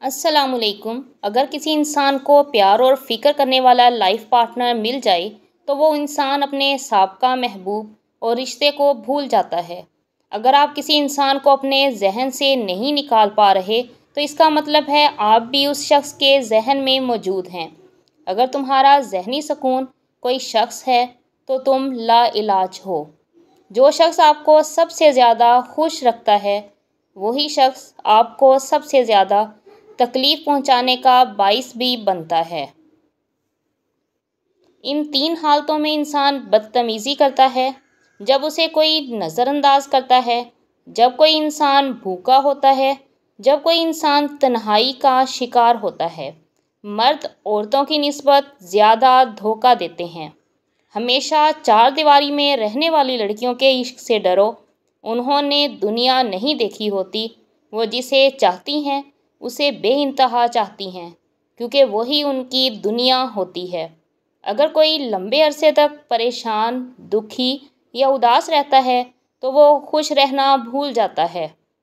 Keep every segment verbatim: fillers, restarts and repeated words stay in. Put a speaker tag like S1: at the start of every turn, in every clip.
S1: السلام علیکم۔ اگر کسی انسان کو پیار اور فکر کرنے والا لائف پارٹنر مل جائے تو وہ انسان اپنے سابقہ محبوب اور رشتے کو بھول جاتا ہے۔ اگر آپ کسی انسان کو اپنے ذہن سے نہیں نکال پا رہے تو اس کا مطلب ہے آپ بھی اس شخص کے ذہن میں موجود ہیں۔ اگر تمہارا ذہنی سکون کوئی شخص ہے تو تم لا علاج ہو۔ جو شخص آپ کو سب سے زیادہ خوش رکھتا ہے وہی شخص آپ کو سب سے زیادہ تکلیف پہنچانے کا باعث بھی بنتا ہے۔ ان تین حالتوں میں انسان بدتمیزی کرتا ہے: جب اسے کوئی نظر انداز کرتا ہے، جب کوئی انسان بھوکا ہوتا ہے، جب کوئی انسان تنہائی کا شکار ہوتا ہے۔ مرد عورتوں کی نسبت زیادہ دھوکہ دیتے ہیں۔ ہمیشہ چار دیواری میں رہنے والی لڑکیوں کے عشق سے ڈرو۔ انہوں نے دنیا نہیں دیکھی ہوتی۔ وہ جسے چاہتی ہیں اسے بے انتہا چاہتی ہیں کیونکہ وہی ان کی دنیا ہوتی ہے۔ اگر کوئی لمبے عرصے تک پریشان، دکھی یا اداس رہتا ہے تو وہ خوش رہنا بھول جاتا ہے۔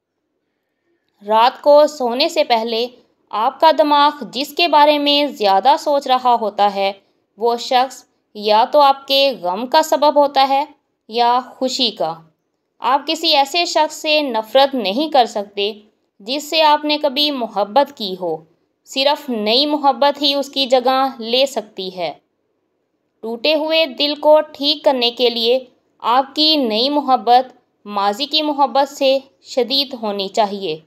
S1: رات کو سونے سے پہلے آپ کا دماغ جس کے بارے میں زیادہ سوچ رہا ہوتا ہے وہ شخص یا تو آپ کے غم کا سبب ہوتا ہے یا خوشی کا۔ آپ کسی ایسے شخص سے نفرت نہیں کر سکتے جس سے آپ نے کبھی محبت کی ہو۔ صرف نئی محبت ہی اس کی جگہ لے سکتی ہے۔ ٹوٹے ہوئے دل کو ٹھیک کرنے کے لیے آپ کی نئی محبت ماضی کی محبت سے شدید ہونی چاہیے۔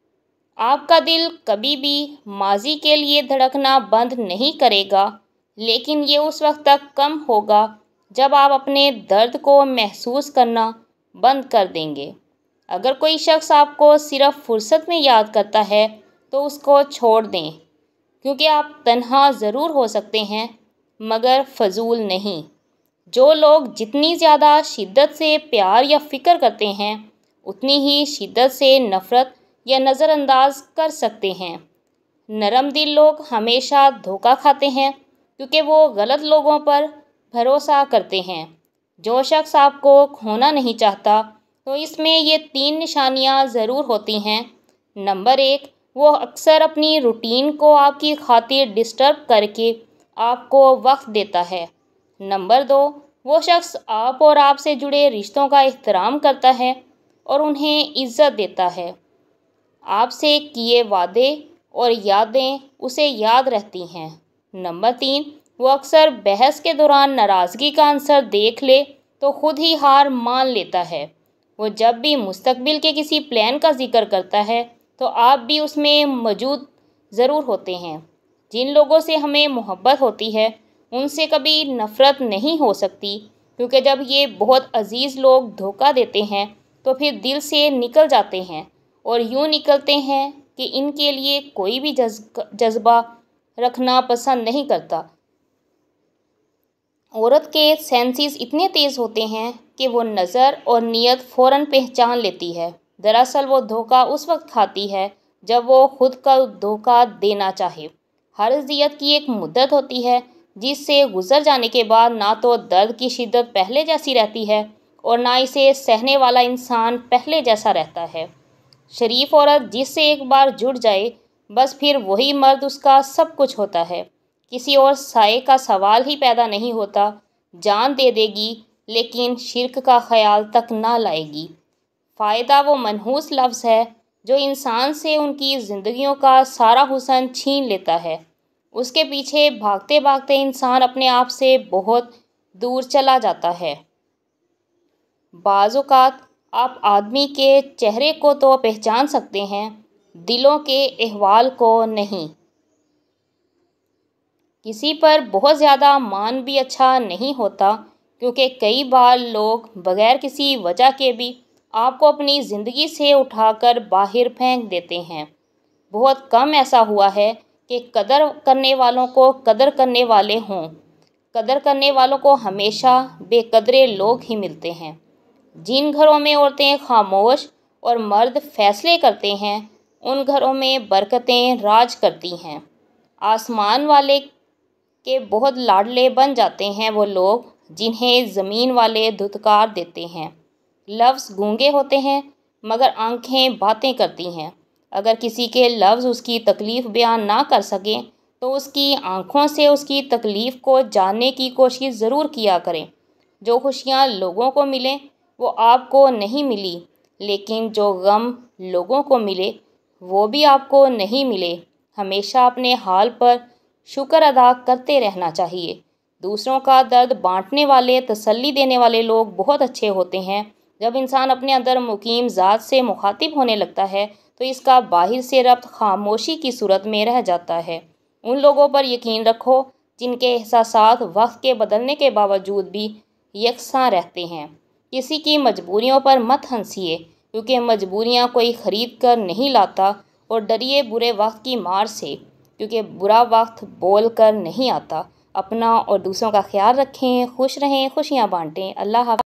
S1: آپ کا دل کبھی بھی ماضی کے لیے دھڑکنا بند نہیں کرے گا، لیکن یہ اس وقت تک کم ہوگا جب آپ اپنے درد کو محسوس کرنا بند کر دیں گے۔ اگر کوئی شخص آپ کو صرف فرصت میں یاد کرتا ہے تو اس کو چھوڑ دیں، کیونکہ آپ تنہا ضرور ہو سکتے ہیں مگر فضول نہیں۔ جو لوگ جتنی زیادہ شدت سے پیار یا فکر کرتے ہیں اتنی ہی شدت سے نفرت یا نظر انداز کر سکتے ہیں۔ نرم دل لوگ ہمیشہ دھوکہ کھاتے ہیں کیونکہ وہ غلط لوگوں پر بھروسہ کرتے ہیں۔ جو شخص آپ کو کھونا نہیں چاہتا تو اس میں یہ تین نشانیاں ضرور ہوتی ہیں۔ نمبر ایک، وہ اکثر اپنی روٹین کو آپ کی خاطر ڈسٹرب کر کے آپ کو وقت دیتا ہے۔ نمبر دو، وہ شخص آپ اور آپ سے جڑے رشتوں کا احترام کرتا ہے اور انہیں عزت دیتا ہے۔ آپ سے کیے وعدے اور یادیں اسے یاد رہتی ہیں۔ نمبر تین، وہ اکثر بحث کے دوران ناراضگی کا عنصر دیکھ لے تو خود ہی ہار مان لیتا ہے۔ وہ جب بھی مستقبل کے کسی پلان کا ذکر کرتا ہے تو آپ بھی اس میں موجود ضرور ہوتے ہیں۔ جن لوگوں سے ہمیں محبت ہوتی ہے ان سے کبھی نفرت نہیں ہو سکتی، کیونکہ جب یہ بہت عزیز لوگ دھوکہ دیتے ہیں تو پھر دل سے نکل جاتے ہیں اور یوں نکلتے ہیں کہ ان کے لیے کوئی بھی جذبہ رکھنا پسند نہیں کرتا۔ عورت کے سینسز اتنے تیز ہوتے ہیں کہ وہ نظر اور نیت فوراً پہچان لیتی ہے۔ دراصل وہ دھوکہ اس وقت کھاتی ہے جب وہ خود کو دھوکہ دینا چاہے۔ ہر اذیت کی ایک مدت ہوتی ہے جس سے گزر جانے کے بعد نہ تو درد کی شدت پہلے جیسی رہتی ہے اور نہ اسے سہنے والا انسان پہلے جیسا رہتا ہے۔ شریف عورت جس سے ایک بار جڑ جائے بس پھر وہی مرد اس کا سب کچھ ہوتا ہے۔ کسی اور سائے کا سوال ہی پیدا نہیں ہوتا۔ جان دے دے گی لیکن شرک کا خیال تک نہ لائے گی۔ فائدہ وہ منحوس لفظ ہے جو انسان سے ان کی زندگیوں کا سارا حسن چھین لیتا ہے۔ اس کے پیچھے بھاگتے بھاگتے انسان اپنے آپ سے بہت دور چلا جاتا ہے۔ بعض اوقات آپ آدمی کے چہرے کو تو پہچان سکتے ہیں، دلوں کے احوال کو نہیں۔ کسی پر بہت زیادہ مان بھی اچھا نہیں ہوتا، کیونکہ کئی بار لوگ بغیر کسی وجہ کے بھی آپ کو اپنی زندگی سے اٹھا کر باہر پھینک دیتے ہیں۔ بہت کم ایسا ہوا ہے کہ قدر کرنے والوں کو قدر کرنے والے ہوں۔ قدر کرنے والوں کو ہمیشہ بے قدرے لوگ ہی ملتے ہیں۔ جن گھروں میں عورتیں خاموش اور مرد فیصلے کرتے ہیں ان گھروں میں برکتیں راج کرتی ہیں۔ آسمان والے کے بہت لاڈلے بن جاتے ہیں وہ لوگ جنہیں زمین والے دھتکار دیتے ہیں۔ لفظ گونگے ہوتے ہیں مگر آنکھیں باتیں کرتی ہیں۔ اگر کسی کے لفظ اس کی تکلیف بیان نہ کر سکیں تو اس کی آنکھوں سے اس کی تکلیف کو جاننے کی کوشش ضرور کیا کریں۔ جو خوشیاں لوگوں کو ملیں وہ آپ کو نہیں ملی، لیکن جو غم لوگوں کو ملے وہ بھی آپ کو نہیں ملے۔ ہمیشہ اپنے حال پر شکر ادا کرتے رہنا چاہیے۔ دوسروں کا درد بانٹنے والے، تسلی دینے والے لوگ بہت اچھے ہوتے ہیں۔ جب انسان اپنے اندر مقیم ذات سے مخاطب ہونے لگتا ہے تو اس کا باہر سے ربط خاموشی کی صورت میں رہ جاتا ہے۔ ان لوگوں پر یقین رکھو جن کے احساسات وقت کے بدلنے کے باوجود بھی یکساں رہتے ہیں۔ کسی کی مجبوریوں پر مت ہنسیے، کیونکہ مجبوریاں کوئی خرید کر نہیں لاتا، اور ڈریے برے وقت کی مار سے، کیونکہ برا وقت بول کر نہیں آتا۔ اپنا اور دوسروں کا خیال رکھیں، خوش رہیں، خوشیاں بانٹیں۔ اللہ حافظ۔